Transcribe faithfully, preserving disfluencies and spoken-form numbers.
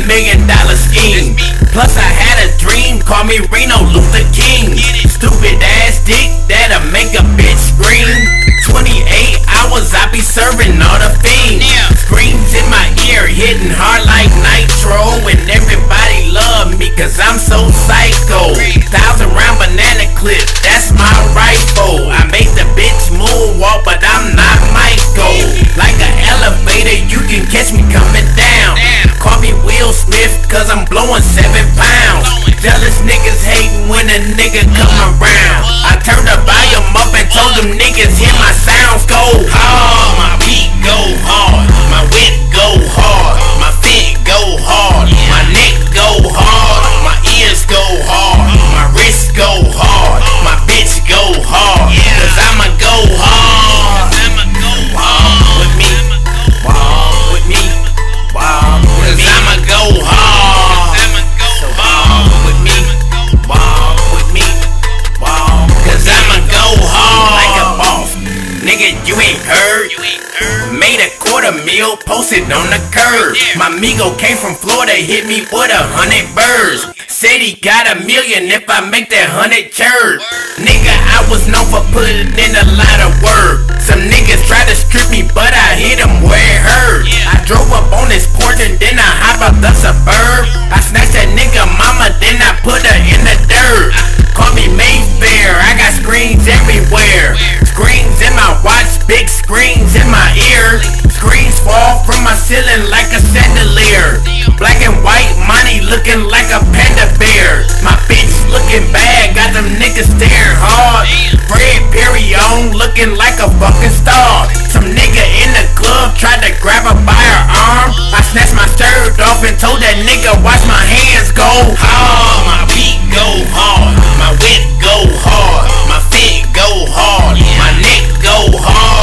million dollar scheme. Plus I had a dream, call me Reno Luther King. Stupid ass dick that'll make a bitch scream. Twenty-eight hours I be serving all the fiends. Screams in my ear, hitting hard like nitro. And everybody love me cause I'm so psycho. Thousand round banana clip, that's my rifle. I make the bitch moonwalk, but I'm not Michael. Like an elevator, you can catch me coming down. Call me Will Smith cause I'm blowing seven pounds. Jealous niggas hating when a nigga come around. I turned the volume up and told them niggas hear my sounds go hard. My beat go hard, my wit go hard, my feet go hard, my neck go hard, my ears go hard, my wrist go hard, my bitch go hard. Cause I'ma go hard. Walk with me, walk with me, walk with me. Cause I'ma go hard. So walk with me, walk with me, walk. Cause I'ma go hard like a boss. Nigga, you ain't heard. Made a quarter meal, posted on the curb. My Migo came from Florida, hit me with a hundred birds. Said he got a million if I make that hundred chirp. Nigga, I was known for putting in a lot of work. Some niggas tried to strip me, but I hit them where it hurt. I drove up on this porch and then I hop out the suburb. I snatched that nigga mama, then I put her in the dirt. Call me Mayfair, I got screens everywhere. Screens in my watch, big screens in my ear. Screens fall from my ceiling like a chandelier. Black and white money looking like a panda bear. My bitch looking bad, got them niggas staring hard. Fred Perry on, looking like a fucking star. Some nigga in the club tried to grab her by her arm. I snatched my shirt off and told that nigga watch my hands go hard. My beat go hard, my wit go hard, my feet go hard, my neck go hard.